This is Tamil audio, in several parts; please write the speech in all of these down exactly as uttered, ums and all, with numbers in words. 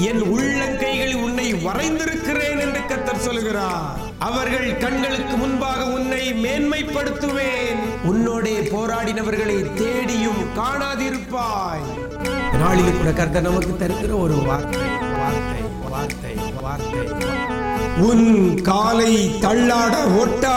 என் உள்ளங்கைகளில் உன்னை வரைந்திருக்கிறேன் என்று கர்த்தர் சொல்கிறார். அவர்கள் கண்களுக்கு முன்பாக உன்னை மேன்மைப்படுத்துவேன். உன்னோடே போராடினவர்களை தேடியும் காணாதிருப்பாய். நாளில் கூட கர்த்தர் நமக்கு தருகிற ஒரு வார்த்தை வார்த்தை வார்த்தை வார்த்தை உன் காலை தள்ளாட ஒட்டா.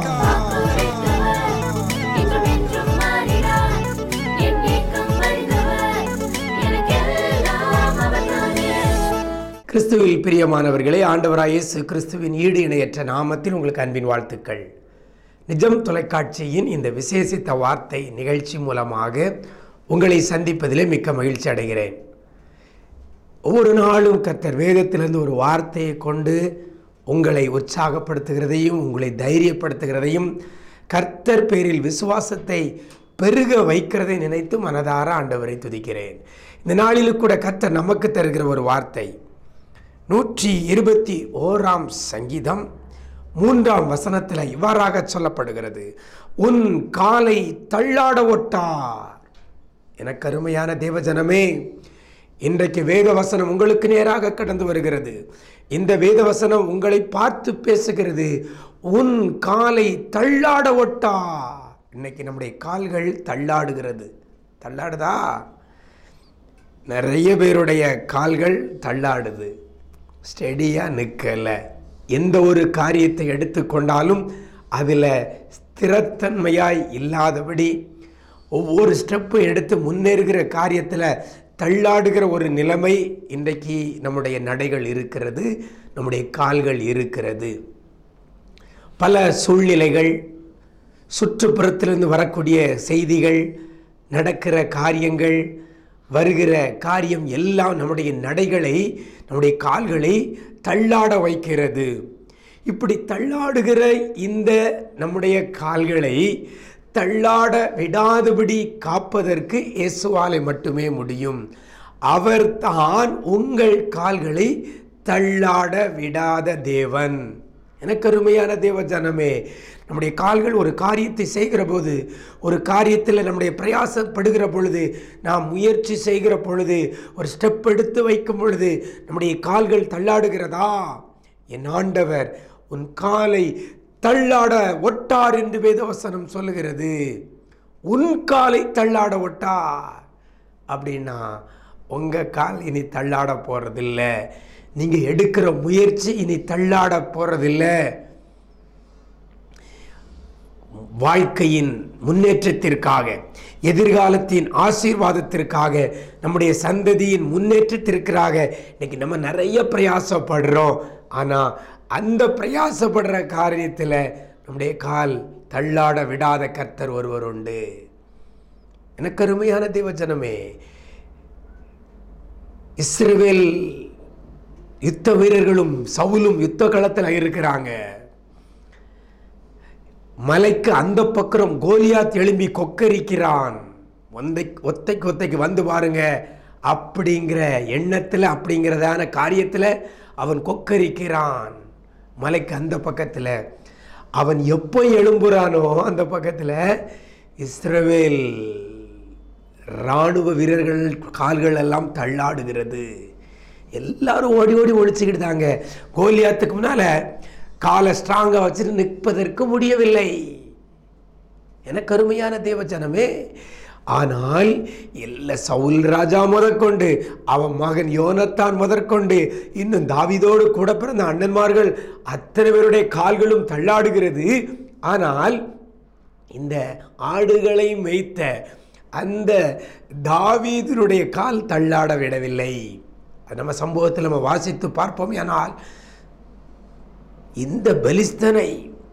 கிறிஸ்துவில் பிரியமானவர்களே, ஆண்டவராகிய இயேசு கிறிஸ்துவின் ஈடு இணையற்ற நாமத்தில் உங்களுக்கு அன்பின் வாழ்த்துக்கள். நிஜம் தொலைக்காட்சியின் இந்த விசேஷித்த வார்த்தை நிகழ்ச்சி மூலமாக உங்களை சந்திப்பதிலே மிக்க மகிழ்ச்சி அடைகிறேன். ஒவ்வொரு நாளும் கர்த்தர் வேதத்திலிருந்து ஒரு வார்த்தையை கொண்டு உங்களை உற்சாகப்படுத்துகிறதையும் உங்களை தைரியப்படுத்துகிறதையும் கர்த்தர் பேரில் விசுவாசத்தை பெருக வைக்கிறதை நினைத்து மனதார ஆண்டவரை துதிக்கிறேன். இந்த நாளில் கூட கர்த்தர் நமக்கு தருகிற ஒரு வார்த்தை நூற்றி இருபத்தி ஓராம் சங்கீதம் மூன்றாம் வசனத்தில் இவ்வாறாக சொல்லப்படுகிறது, உன் காலை தள்ளாட ஒட்டார். எனக்கு அருமையான தேவஜனமே, இன்றைக்கு வேத வசனம் உங்களுக்கு நேராக கடந்து வருகிறது. இந்த வேத வசனம் உங்களை பார்த்து பேசுகிறது, உன் காலை தள்ளாட ஒட்டார். இன்னைக்கு நம்முடைய கால்கள் தள்ளாடுகிறது. தள்ளாடுதா? நிறைய பேருடைய கால்கள் தள்ளாடுது, ஸ்டெடியாக நிற்கலை. எந்த ஒரு காரியத்தை எடுத்துக்கொண்டாலும் அதில் ஸ்திரத்தன்மையாய் இல்லாதபடி ஒவ்வொரு ஸ்டெப்பும் எடுத்து முன்னேறுகிற காரியத்தில் தள்ளாடுகிற ஒரு நிலைமை இன்றைக்கு நம்முடைய நடைகள் இருக்கிறது, நம்முடைய கால்கள் இருக்கிறது. பல சூழ்நிலைகள், சுற்றுப்புறத்திலிருந்து வரக்கூடிய செய்திகள், நடக்கிற காரியங்கள், வருகிற காரியம் எல்லாம் நம்முடைய நடைகளை, நம்முடைய கால்களை தள்ளாட வைக்கிறது. இப்படி தள்ளாடுகிற இந்த நம்முடைய கால்களை தள்ளாட விடாதபடி காப்பதற்கு இயேசுவாலே மட்டுமே முடியும். அவர் தான் உங்கள் கால்களை தள்ளாட விடாத தேவன். எனக்கு அருமையான தேவ ஜனமே, நம்முடைய கால்கள் ஒரு காரியத்தை செய்கிற போது, ஒரு காரியத்தில் நம்முடைய பிரயாசப்படுகிற பொழுது, நாம் முயற்சி செய்கிற பொழுது, ஒரு ஸ்டெப் எடுத்து வைக்கும் பொழுது நம்முடைய கால்கள் தள்ளாடுகிறதா? என் ஆண்டவர் உன் காலை தள்ளாட ஒட்டார் என்று வேதவசனம் சொல்லுகிறது. உன் காலை தள்ளாட ஒட்டார் அப்படின்னா உங்கள் கால் இனி தள்ளாட போகிறதில்லை. நீங்கள் எடுக்கிற முயற்சி இனி தள்ளாட போகிறதில்லை. வாழ்க்கையின் முன்னேற்றத்திற்காக, எதிர்காலத்தின் ஆசீர்வாதத்திற்காக, நம்முடைய சந்ததியின் முன்னேற்றத்திற்காக இன்னைக்கு நம்ம நிறைய பிரயாசப்படுறோம். ஆனால் அந்த பிரயாசப்படுற காரியத்தில் நம்முடைய கால் தள்ளாட விடாத கர்த்தர் ஒருவர் உண்டு. எனக்கு அருமையான தேவஜனமே, இஸ்ரவேல் யுத்த வீரர்களும் சவுலும் யுத்த களத்தில் இருக்கிறாங்க. மலைக்கு அந்த பக்கம் கோலியாத் எழும்பி கொக்கரிக்கிறான். ஒந்தை ஒத்தைக்கு ஒத்தைக்கு வந்து பாருங்க அப்படிங்கிற எண்ணத்தில், அப்படிங்கிறதான காரியத்தில் அவன் கொக்கரிக்கிறான். மலைக்கு அந்த பக்கத்தில் அவன் எப்போ எழும்புறானோ அந்த பக்கத்தில் இஸ்ரவேல் இராணுவ வீரர்கள் கால்கள் எல்லாம் தள்ளாடுகிறது. எல்லாரும் ஓடி ஓடி ஒழிச்சுக்கிட்டாங்க. கோலியாத்துக்கு முன்னால காலை ஸ்ட்ராங்காக வச்சுட்டு நிற்பதற்கு முடியவில்லை. எனக்கு அருமையான தேவஜனமே, ஆனால் எல்லா சவுல் ராஜா முதற்கொண்டு அவன் மகன் யோனத்தான் முதற்கொண்டு இன்னும் தாவீதோடு கூட பிறந்த அண்ணன்மார்கள் அத்தனை பேருடைய கால்களும் தள்ளாடுகிறது. ஆனால் இந்த ஆடுகளை மேய்த்த அந்த தாவீதினுடைய கால் தள்ளாட விடவில்லை. அது நம்ம சம்பவத்தில் நம்ம வாசித்து பார்ப்போம். ஆனால் இந்த பெலிஸ்தனை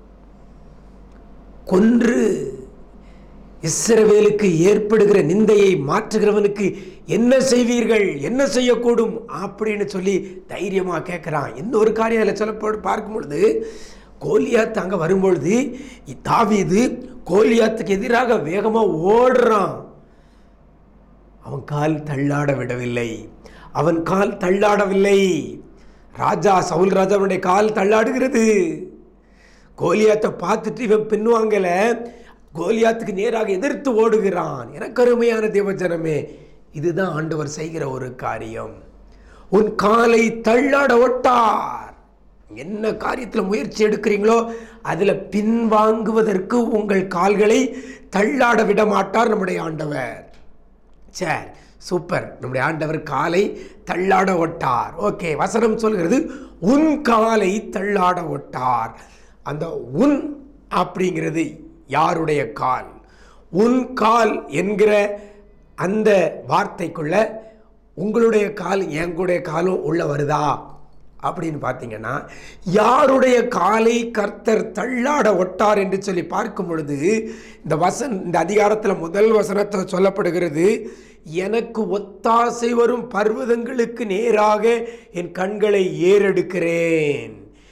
கொன்று இஸ்ரவேலுக்கு ஏற்படுகிற நிந்தையை மாற்றுகிறவனுக்கு என்ன செய்வீர்கள், என்ன செய்யக்கூடும் அப்படின்னு சொல்லி தைரியமாக கேட்குறான். இன்னொரு காரியம் அதில் சொல்லப்போடு பார்க்கும் பொழுது, கோலியாத் அங்கே வரும்பொழுது தாவீது கோலியாத்துக்கு எதிராக வேகமாக ஓடுறான். அவன் கால் தள்ளாட விடவில்லை. அவன் கால் தள்ளாடவில்லை. ராஜா சவுல் ராஜாவுடைய கால் தள்ளாடுகிறது. கோலியாத்தை பார்த்துட்டு இவன் பின்வாங்கல, கோலியாத்துக்கு நேராக எதிர்த்து ஓடுகிறான். எனக்கு அருமையான தேவஜனமே, இதுதான் ஆண்டவர் செய்கிற ஒரு காரியம். உன் காலை தள்ளாட ஒட்டார். என்ன காரியத்தில் முயற்சி எடுக்கிறீங்களோ அதில் பின்வாங்குவதற்கு உங்கள் கால்களை தள்ளாட விட மாட்டார் நம்முடைய ஆண்டவர். சரி, சூப்பர். நம்முடைய ஆண்டவர் காலை தள்ளாட ஒட்டார். ஓகே, வசனம் சொல்கிறது உன் காலை தள்ளாட ஒட்டார். அந்த உன் அப்படிங்கிறது யாருடைய கால்? உன் கால் என்கிற அந்த வார்த்தைக்குள்ள உங்களுடைய கால் எங்களுடைய காலும் உள்ள வருதா அப்படின்னு பார்த்தீங்கன்னா, யாருடைய காலை கர்த்தர் தள்ளாட ஒட்டார் என்று சொல்லி பார்க்கும் பொழுது இந்த வசன் இந்த அதிகாரத்தில் முதல் வசனத்தை சொல்லப்படுகிறது, எனக்கு ஒத்தாசை வரும் பர்வதங்களுக்கு நேராக என் கண்களை ஏறெடுக்கிறேன்.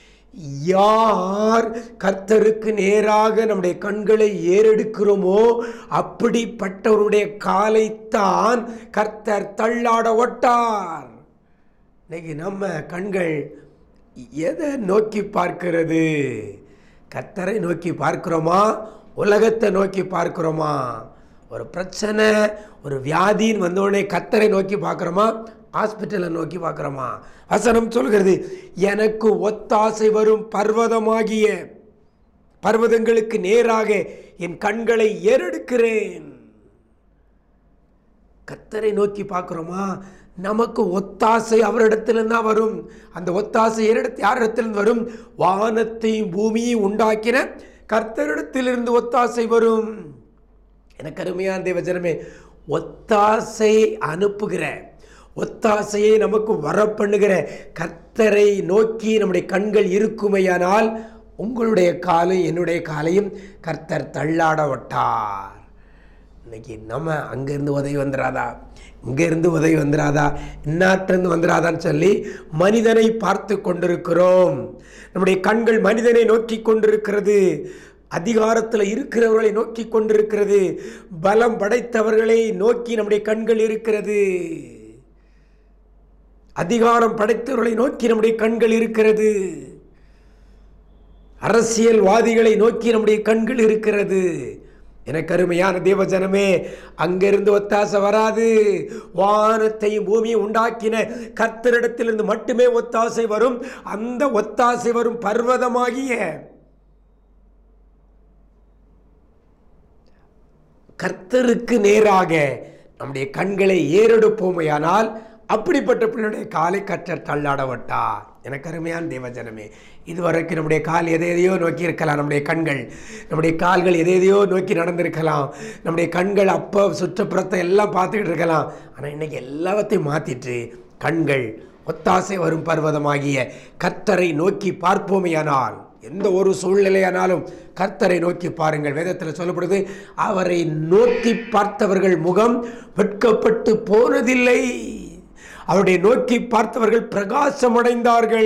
யார் கர்த்தருக்கு நேராக நம்முடைய கண்களை ஏறெடுக்கிறோமோ அப்படிப்பட்டவருடைய காலைத்தான் கர்த்தர் தள்ளாட ஒட்டார். இன்னைக்கு நம்ம கண்கள் எதை நோக்கி பார்க்கிறது? கர்த்தரை நோக்கி பார்க்கிறோமா, உலகத்தை நோக்கி பார்க்கிறோமா? ஒரு பிரச்சனை, ஒரு வியாதின்னு வந்தோடனே கர்த்தரை நோக்கி பார்க்குறோமா, ஹாஸ்பிட்டலை நோக்கி பார்க்குறோமா? வசனம் சொல்கிறது, எனக்கு ஒத்தாசை வரும் பர்வதமாகிய பர்வதங்களுக்கு நேராக என் கண்களை ஏறெடுக்கிறேன். கர்த்தரை நோக்கி பார்க்குறோமா? நமக்கு ஒத்தாசை அவரிடத்திலிருந்து தான் வரும். அந்த ஒத்தாசை யாரிடத்திலிருந்து வரும்? வானத்தையும் பூமியையும் உண்டாக்கின கர்த்தரிடத்திலிருந்து ஒத்தாசை வரும். எனக்கு அருமையான தேவஜனமே, ஒத்தாசை அனுப்புகிற, ஒத்தாசையை நமக்கு வரப்பண்ணுகிற கர்த்தரை நோக்கி நம்முடைய கண்கள் இருக்குமையானால் உங்களுடைய காலையும் என்னுடைய காலையும் கர்த்தர் தள்ளாட விட்டார். இன்னைக்கு நம்ம அங்கேருந்து உதவி வந்துடாதா, இங்கேருந்து உதவி வந்துடாதா, இன்னாட்டிருந்து வந்துடாதான்னு சொல்லி மனிதனை பார்த்து கொண்டிருக்கிறோம். நம்முடைய கண்கள் மனிதனை நோக்கி கொண்டிருக்கிறது, அதிகாரத்தில் இருக்கிறவர்களை நோக்கி கொண்டிருக்கிறது, பலம் படைத்தவர்களை நோக்கி நம்முடைய கண்கள் இருக்கிறது, அதிகாரம் படைத்தவர்களை நோக்கி நம்முடைய கண்கள் இருக்கிறது, அரசியல்வாதிகளை நோக்கி நம்முடைய கண்கள் இருக்கிறது. எனக்கு அருமையான தேவஜனமே, அங்கிருந்து ஒத்தாசை வராது. வானத்தையும் பூமியை உண்டாக்கின கர்த்தரிடத்திலிருந்து மட்டுமே ஒத்தாசை வரும். அந்த ஒத்தாசை வரும் பர்வதமாகிய கர்த்தருக்கு நேராக நம்முடைய கண்களை ஏறெடுப்போமையானால் அப்படிப்பட்ட பிள்ளையுடைய காலை கர்த்தர் தள்ளாட விட்டார். எனக்கு அருமையான தேவஜனமே, இதுவரைக்கும் நம்முடைய கால் எதை எதையோ நோக்கி இருக்கலாம், நம்முடைய கண்கள் நம்முடைய கால்கள் எதை எதையோ நோக்கி நடந்திருக்கலாம், நம்முடைய கண்கள் அப்போ சுற்றுப்புறத்தை எல்லாம் பார்த்துக்கிட்டு இருக்கலாம். ஆனால் இன்னைக்கு எல்லாத்தையும் மாற்றிட்டு கண்கள் ஒத்தாசை வரும் பர்வதமாகிய கர்த்தரை நோக்கி பார்ப்போமையானால், எந்த ஒரு சூழ்நிலையானாலும் கர்த்தரை நோக்கி பாருங்கள். வேதத்தில் சொல்லப்படுது, அவரை நோக்கி பார்த்தவர்கள் முகம் வெட்கப்பட்டு போனதில்லை, அவருடைய நோக்கி பார்த்தவர்கள் பிரகாசமடைந்தார்கள்.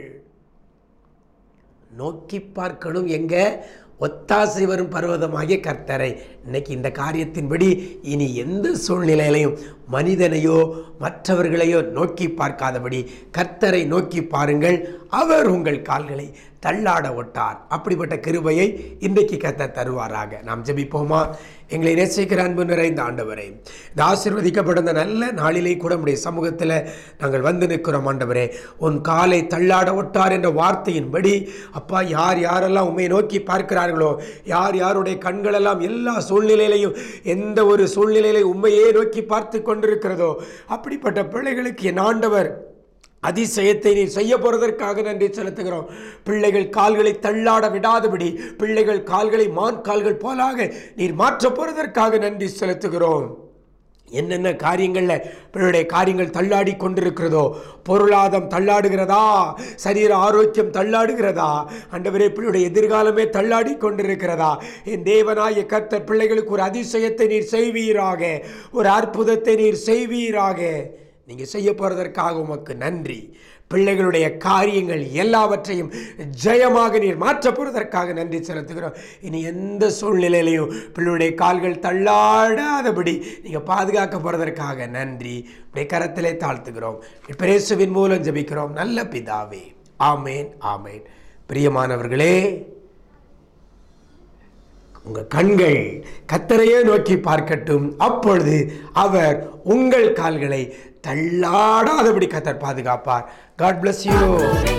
நோக்கி பார்க்கணும் எங்க? ஒத்தாசை வரும் பர்வதமாகிய கர்த்தரை. இன்னைக்கு இந்த காரியத்தின்படி இனி எந்த சூழ்நிலையிலையும் மனிதனையோ மற்றவர்களையோ நோக்கி பார்க்காதபடி கர்த்தரை நோக்கி பாருங்கள், அவர் உங்கள் கால்களை தள்ளாட ஒட்டார். அப்படிப்பட்ட கிருபையை இன்றைக்கு கர்த்தர் தருவாராக. நாம் ஜெபிப்போமா? எங்களை நேசிக்கிற அன்பு நிறைந்த ஆண்டவரே, இந்த ஆசீர்வதிக்கப்பட்ட நல்ல நாளிலே கூட நம்முடைய சமூகத்தில் நாங்கள் வந்து நிற்கிறோம். ஆண்டவரே, உன் காலை தள்ளாட ஒட்டார் என்ற வார்த்தையின்படி அப்பா, யார் யாரெல்லாம் உண்மையை நோக்கி பார்க்கிறார்களோ, யார் யாருடைய கண்களெல்லாம் எல்லா சூழ்நிலையிலையும் எந்த ஒரு சூழ்நிலையிலையும் உண்மையே நோக்கி பார்த்து கொண்டிருக்கிறதோ அப்படிப்பட்ட பிள்ளைகளுக்கு என் ஆண்டவர் அதிசயத்தை நீர் செய்ய போறதற்காக நன்றி செலுத்துகிறோம். பிள்ளைகள் கால்களை தள்ளாட விடாதபடி, பிள்ளைகள் கால்களை மான் கால்கள் போலாக நீர் மாற்ற போறதற்காக நன்றி செலுத்துகிறோம். என்னென்ன காரியங்களில் பிள்ளைடைய காரியங்கள் தள்ளாடி கொண்டிருக்கிறதோ, பொருளாதாரம் தள்ளாடுகிறதா, சரீர ஆரோக்கியம் தள்ளாடுகிறதா, ஆண்டவரே பிள்ளையுடைய எதிர்காலமே தள்ளாடி கொண்டிருக்கிறதா, என் தேவனாய கர்த்தர் பிள்ளைகளுக்கு ஒரு அதிசயத்தை நீர் செய்வீராக, ஒரு அற்புதத்தை நீர் செய்வீராக. நீங்கள் செய்ய போகிறதற்காக உமக்கு நன்றி. பிள்ளைகளுடைய காரியங்கள் எல்லாவற்றையும் ஜெயமாக நீர் மாற்ற போகிறதற்காக நன்றி செலுத்துகிறோம். இனி எந்த சூழ்நிலையிலையும் பிள்ளையுடைய கால்கள் தள்ளாடாதபடி நீங்கள் பாதுகாக்க போகிறதற்காக நன்றி. இப்படி கரத்திலே தாழ்த்துகிறோம். இயேசுவின் மூலம் ஜெபிக்கிறோம் நல்ல பிதாவே, ஆமேன் ஆமேன். பிரியமானவர்களே, உங்கள் கண்கள் கர்த்தரையே நோக்கி பார்க்கட்டும். அப்பொழுது அவர் உங்கள் கால்களை தள்ளாடாதபடி கர்த்தர் பாதுகாப்பார். God bless you.